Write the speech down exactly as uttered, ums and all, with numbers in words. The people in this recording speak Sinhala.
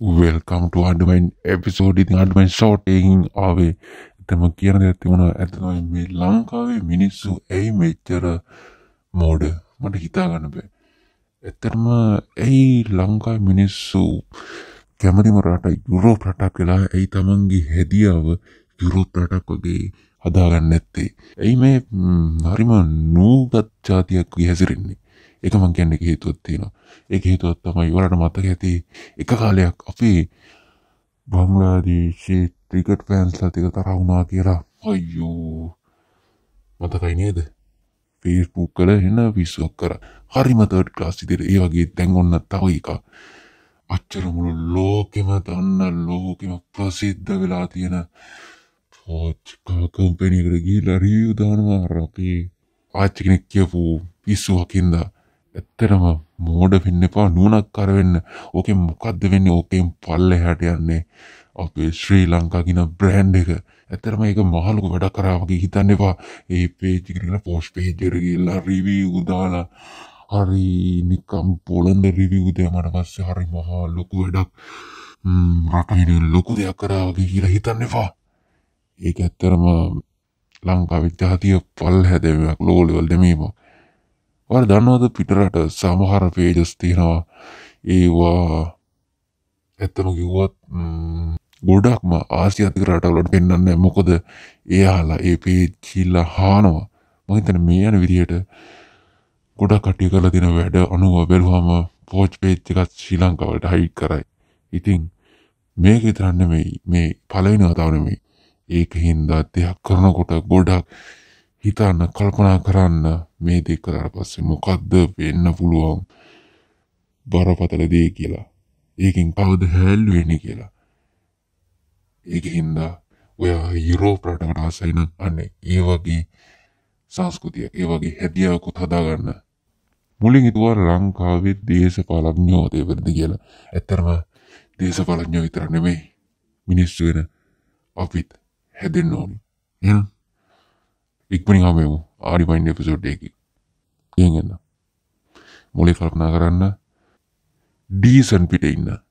Welcome to Aandi Mind episode. ඉතින් Aandi Mind short එකකින් ආවේ එතම කියන දේ තිබුණා ඇත්තටම මේ ලංකාවේ මිනිස්සු ඇයි මෙච්චර මෝඩ මට හිතා ගන්න බෑ. ඇත්තටම ඇයි ලංකාවේ මිනිස්සු කැමතිම රට යුරෝප් රටක් වෙලා ඇයි තමන්ගේ හැදියාව යුරෝප් රටක් වගේ හදාගන්න නැත්තේ? ඇයි මේ හරිම නූගත් જાතියක් හැසිරෙන්නේ? ඒක මං කියන්නේ ඒක හේතුවක් තියෙනවා. ඒක හේතුවක් තමයි ඔයාලට මතක ඇති එක කාලයක් අපේ බංග්ලාදේශයේ ක්‍රිකට් ෆෑන්ස්ලා ටික තරහ වුණා කියලා. අයියෝ මතකයි නේද? Facebook වල එන විශ්වාස කර හරිම තර්ඩ් ක්ලාස් විදිහට ඒ වගේ දැන් ඔන්න තව එක අච්චර මුළු ලෝකෙම දන්න ලෝකෙම ප්‍රසිද්ධ වෙලා තියෙන Porsche කම්පැනි එකට ගිහිල්ලා රිවිව් දානවා අර අපේ ආච්චි කෙනෙක් කියපු විශ්වාසකින්ද. ඇත්තටම මෝඩ වෙන්න එපා, නුවණක්කාර වෙන්න. ඕකෙන් මොකද්ද වෙන්නේ? ඕකෙන් පල්ලෙහාට යන්නේ අපේ ශ්‍රී ලංකා කියන බ්‍රෑන්ඩ් එක. ඇත්තටම ඒක මහලුක වැඩක් කරා වගේ හිතන්න එපා. ඒ පේජ් එකට ගිහලා පෝස්ට් පේජ් එකට ගිහලා රිවිව් දාලා හරි නිකම් පොළොන්ද රිවිව් දෙමාට පස්සේ හරි මහා ලොකු වැඩක් රටේ ලොකු දෙයක් කරා වගේ කියලා හිතන්න එපා. ඒක ඇත්තටම ලංකාවේ ජාතිය පල්ලෙහා දැමීමක්, ලෝ ලෙවල් දැමීමක්. ඔයාලා දන්නවද පිටරට සමහර පේජස් තියෙනවා ඒවා ඇත්තම කිව්වොත් ගොඩක්ම ආසියාතික රටවලට පෙන්වන්නේ. මොකද එයාලා ඒ පේජ් කිල්ලා හානවා. මම හිතන්නේ මේ යන විදිහට ගොඩක් කට්ටිය කරලා තියෙන වැඩ අනුව බැලුවම පෝච් පේජ් එකත් ශ්‍රී ලංකාවට හයිඩ් කරයි. ඉතින් මේක විතර නෙමෙයි, මේ පළවෙනි වතාව නෙමෙයි. ඒකින්ද දෙයක් කරනකොට ගොඩක් හිතන්න කල්පනා කරන්න මේ දේ කරාට පස්සේ මොකද්ද වෙන්න පුළුවන් බරපතල දේ කියලා. ඒකෙන් කවුද හැල්ලු වෙන්නේ කියලා. ඒකින්ද ඔයා යුරෝප් රටකට ආසයි නම් අනේ ඒ වගේ සංස්කෘතියක්, ඒ වගේ හැදියාවකුත් හදාගන්න. මුලින් හිතුවා ලංකාවේ දේශපාලඥයෝ දෙවර්ද කියලා. ඇත්තටම දේශපාලඥයෝ විතර නෙමෙයි, මිනිස්සු වෙන අපිත් හැදෙන්න ඕනි. එහෙනම් ඉක්මනින් ආවෙමු ආඩි මයින්ඩ් එපිසෝඩ් එකකින්. ගෙන් එන්න. මොලේ කල්පනා කරන්න ඩීසන්ට් පිටේ ඉන්න.